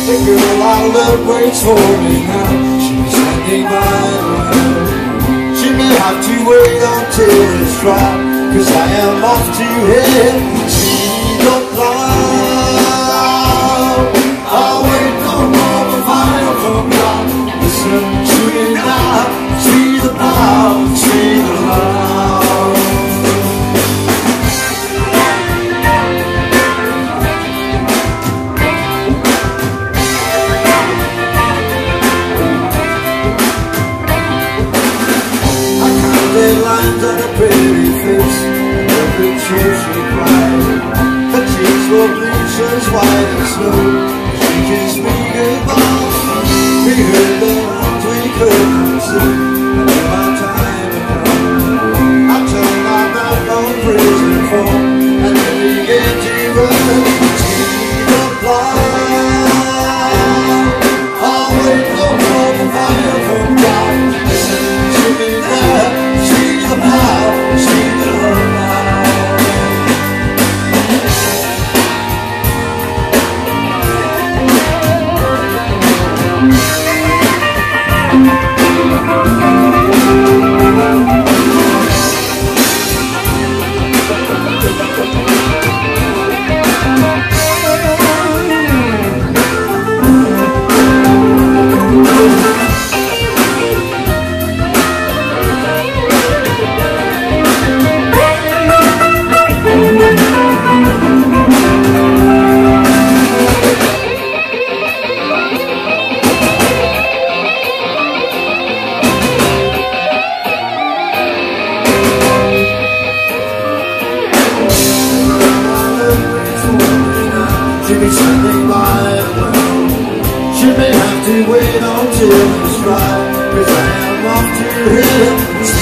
The girl I love waits for me now. She's standing by the window. She may have to wait until it's dry, 'cause I am off to head see the Plough. I'll wait no more for fire from God. Listen to me now. See the Plough, see the Plough. Lines on a pretty face, every tear she cried. Her cheeks were bleached as white as snow. She kissed me goodbye. We heard the ones we couldn't see, and when my time had come, I turned my back on prison form, and then began to run. See the Plough. I'll wait no more for fire from God. Listen to me now. See the Plough, see the She'll be standing by the window. She may have to wait until it's dry, 'cause I am off to here.